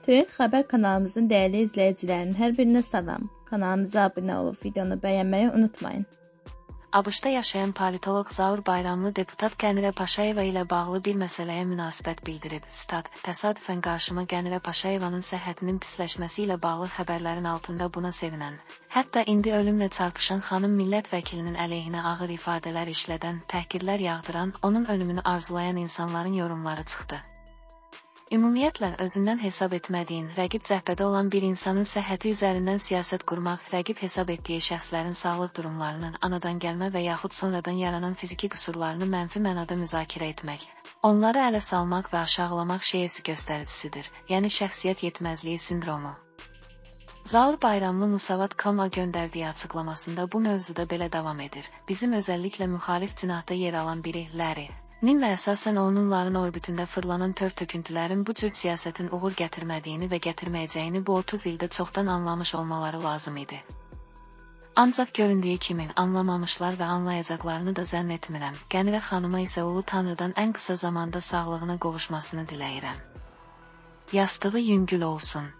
Trend Xəbər kanalımızın dəyərli izləyicilərinin hər birinə salam. Kanalımıza abunə olub videonu bəyənməyi unutmayın. ABŞ-da yaşayan politoloq Zaur Bayramlı deputat Qənirə Paşayeva ilə bağlı bir məsələyə münasibət bildirib. Stat: Təsadüfən qarşıma Qənirə Paşayevanın səhhətinin pisləşməsi ilə bağlı xəbərlərin altında buna sevinən, hətta indi ölümlə çarpışan xanım millət vəkilinin əleyhinə ağır ifadələr işlədən, təhqirlər yağdıran, onun ölümünü arzulayan insanların yorumları çıxdı. Ümumiyyətlə, özündən hesab etmədiyin, rəqib cəhbədə olan bir insanın səhhəti üzərindən siyasət qurmaq, rəqib hesab etdiyi şəxslərin sağlıq durumlarının, anadan gəlmə və yaxud sonradan yaranan fiziki qüsurlarını mənfi mənada müzakirə etmək, onları ələ salmaq və aşağılamaq şeyesi göstəricisidir, yəni şəxsiyyət yetməzliyi sindromu. Zaur Bayramlı Musavat.com-a göndərdiyi açıqlamasında bu mövzuda belə davam edir. Bizim özəlliklə müxalif cinahda yer alan biri, Larry Ninlə əsasən onların orbitində fırlanan tör töküntülərin bu cür siyasətin uğur gətirmədiyini və gətirməyəcəyini bu 30 ildə çoxdan anlamış olmaları lazım idi. Ancaq göründüyü kimi anlamamışlar və anlayacaqlarını da zənn etmirəm. Qənirə xanıma isə ulu Tanrıdan ən qısa zamanda sağlığına qovuşmasını diləyirəm. Yastığı yüngül olsun.